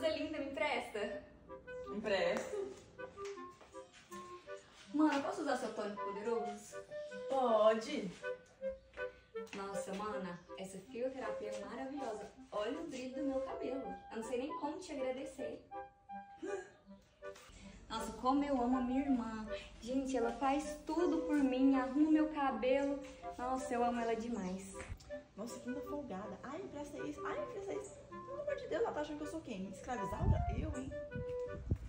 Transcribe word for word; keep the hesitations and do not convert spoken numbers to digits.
blusa linda, me empresta? Empresto? Mana, posso usar seu tônico poderoso? Pode. Nossa, mana, essa fisioterapia é maravilhosa. Olha o brilho do meu cabelo. Eu não sei nem como te agradecer. Nossa, como eu amo a minha irmã. Gente, ela faz tudo por mim, arruma meu cabelo. Nossa, eu amo ela demais. Nossa, que linda folgada. Ai, empresta isso. Ai, empresta isso. Pelo amor de Deus, ela tá achando que eu sou quem? Escravizada? Eu, hein?